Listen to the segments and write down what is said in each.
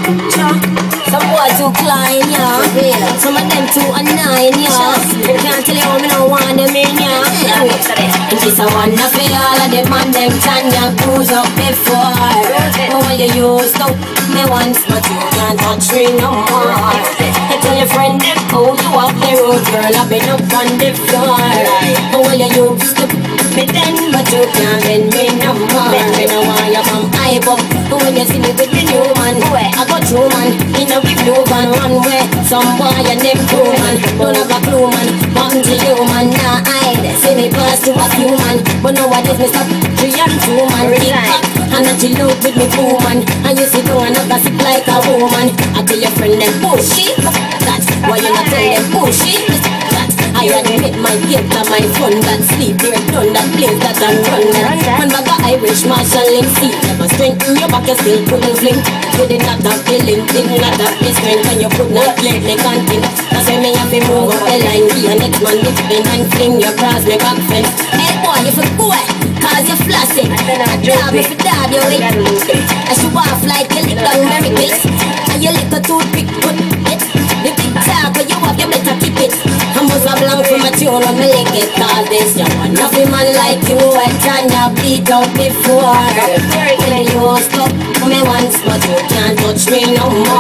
Some boys too climb, yeah. Some of them too annoying, yeah. Can't tell you how me no want them in, yeah. If it's a one of all of them and them Tanya cruise up before. But when you used to me once, but you can't touch me no more. I tell your friend them how you up the road, girl, I've been up on the floor. But when you used to me then, but you can't bend me no more. Me no want you come hype up. But when you see me with the new man, I got through man, in a big blue van one way. Some boy and them crew man, don't have a clue man. Mountain to you man, nah hide. See me pass to a few man, but nowadays me stop 3 and 2 man. Keep back and not you look with me cool man. And you sit down and not gossip like a woman. I tell your friend them bullshit. That's why you not tell them bullshit. I admit my gift and my fun. That sleep here done, that place that I run that. When back a Irish Marshall in sea, never strengthen your back, you still couldn't fling. You did not have the link, did not have the strength, and you could not let me continue. That's why me have to move up the line. Be a next man, lift in and fling your cross me back fence. Hey boy, you for boy, cause you're flashing. I dab if you dab your lick. I should off like you lick down miracles. And you lick a toothpick, put it. The big tag, but you have, you better keep it. I must have long for my tune when me lick it. Cause this you want nothing man like you and Tanya beat out before. When you stop me once, but you can't touch me no more.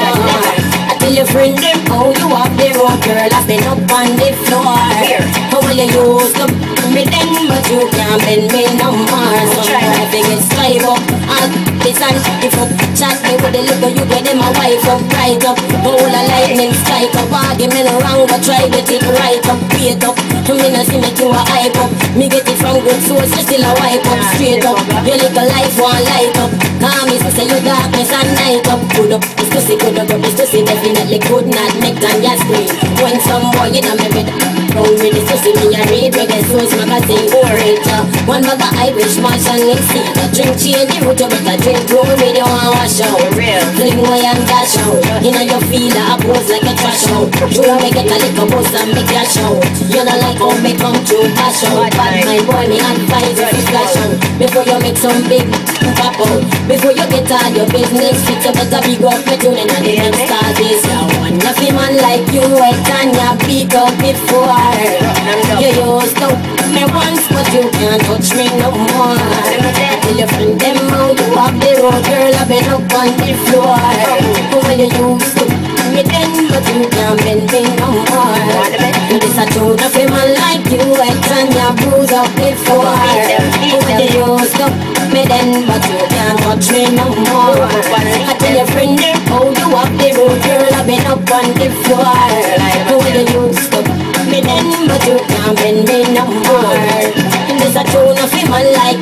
I tell your friend them how you up the road, girl, I've been up on the floor. How will you use to me then, but you can't bend me no more. So I think it's strive up and this and if up. Chat me with the little you get them a wife up, right up. Bowl of lightning strike up, argument wrong, but try get it right up, wait up. Me not see make you a hype up. Me get it from good source, you still a wipe up, straight up. Your little life won't light up. Call me so say you darkness and night up. Good up, it's to see good up, it's to see definitely could not make Tanya scream. When some boy in a me bed, round with it to see me a read Reggae Source magazine orator. One bag of Irish Marshall and see the drink change the route, you better drink roll with you and wash out. Fling away and dash out. You know you feel a pose like a trash out. You me get a little buzz and make you shout. You know like how me come through dash out. Bad my boy me advise you to flash out. Before you make some big pop out. Before you get all your business fit, you better big up me tuning and the next star this. You want nothing man like you and Tanya beat up before. You used to me once, but you can't touch me no more. I tell your friend them how you up the road, girl, I've been up on the floor. When you used to me then, but you can't bend me no more. This a truth of a man like you and Tanya bruise up before. When you used to me then, but you can't touch me no more. I tell your friend them how you up the road, girl, I've been up on the floor. When you used to me then, but you can't bend me no more. This a tune of a man like